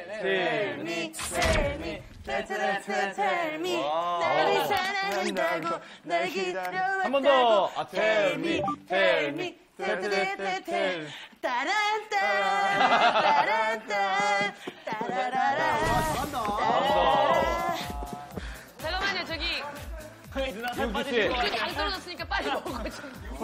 Tell me, tell me, tell me, 나를 사랑한다고 날 기다려왔다고. 한 번 더. Tell me, tell me, tell. 따란따, 따란따, 따라라라. 잠깐만요, 저기. 윤기 씨. 안 떨어졌으니까.